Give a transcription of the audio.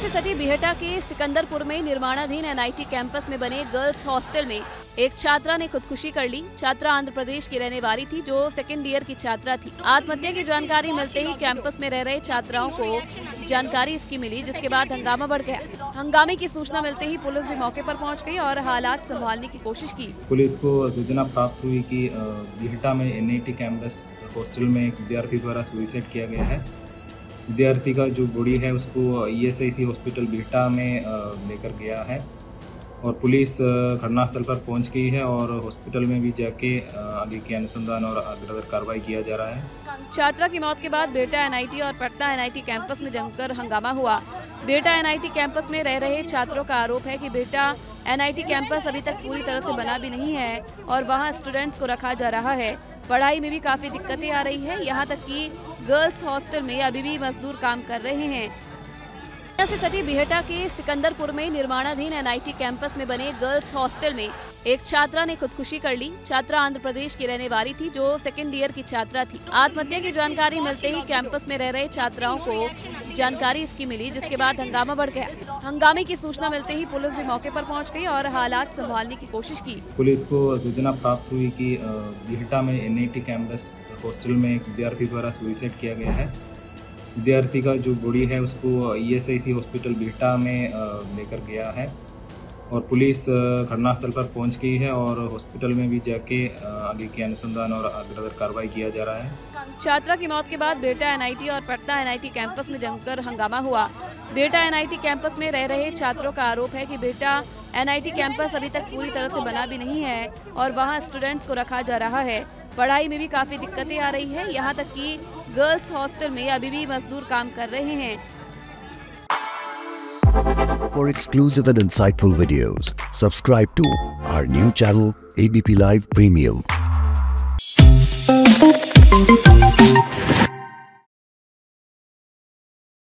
से सटी बिहटा के सिकंदरपुर में निर्माणाधीन एनआईटी कैंपस में बने गर्ल्स हॉस्टल में एक छात्रा ने खुदकुशी कर ली। छात्रा आंध्र प्रदेश की रहने वाली थी जो सेकेंड ईयर की छात्रा थी। आत्महत्या की जानकारी मिलते ही कैंपस में रह रहे छात्राओं को जानकारी इसकी मिली, जिसके बाद हंगामा बढ़ गया। हंगामे की सूचना मिलते ही पुलिस भी मौके पर पहुंच गई और हालात संभालने की कोशिश की। पुलिस को सूचना प्राप्त हुई कि बिहटा में एनआईटी कैंपस हॉस्टल में एक विद्यार्थी द्वारा सुसाइड किया गया है। विद्यार्थी का जो बॉडी है उसको ईएसआईसी हॉस्पिटल बिहटा में लेकर गया है और पुलिस घटनास्थल पर पहुंच गई है और हॉस्पिटल में भी जाके आगे की अनुसंधान और अग्रतर कार्रवाई किया जा रहा है। छात्रा की मौत के बाद बिहटा एनआईटी और पटना एनआईटी कैंपस में जमकर हंगामा हुआ। बिहटा एनआईटी कैंपस में रह रहे छात्रों का आरोप है कि बिहटा एनआईटी कैंपस अभी तक पूरी तरह से बना भी नहीं है और वहां स्टूडेंट्स को रखा जा रहा है। पढ़ाई में भी काफी दिक्कतें आ रही है, यहाँ तक कि गर्ल्स हॉस्टल में अभी भी मजदूर काम कर रहे हैं। से सटी बिहटा के सिकंदरपुर में निर्माणाधीन एनआईटी कैंपस में बने गर्ल्स हॉस्टल में एक छात्रा ने खुदकुशी कर ली। छात्रा आंध्र प्रदेश की रहने वाली थी जो सेकेंड ईयर की छात्रा थी। आत्महत्या की जानकारी मिलते ही कैंपस में रह रहे छात्राओं को जानकारी इसकी मिली, जिसके बाद हंगामा बढ़ गया। हंगामे की सूचना मिलते ही पुलिस भी मौके पर पहुंच गई और हालात संभालने की कोशिश की। पुलिस को सूचना प्राप्त हुई कि बिहटा में एनआईटी कैंपस हॉस्टल में एक विद्यार्थी द्वारा सुसाइड किया गया है। विद्यार्थी का जो बॉडी है उसको ईएसआईसी हॉस्पिटल बिहटा में लेकर गया है और पुलिस घटनास्थल पर पहुंच गई है और हॉस्पिटल में भी जाके आगे की अनुसंधान और अग्रतर कार्रवाई किया जा रहा है। छात्रा की मौत के बाद बिहटा एनआईटी और पटना एनआईटी कैंपस में जमकर हंगामा हुआ। बिहटा एनआईटी कैंपस में रह रहे छात्रों का आरोप है कि बिहटा एनआईटी कैंपस अभी तक पूरी तरह से बना भी नहीं है और वहाँ स्टूडेंट्स को रखा जा रहा है। पढ़ाई में भी काफी दिक्कतें आ रही है, यहाँ तक कि गर्ल्स हॉस्टल में अभी भी मजदूर काम कर रहे हैं। For exclusive and insightful videos, subscribe to our new channel ABP Live Premium.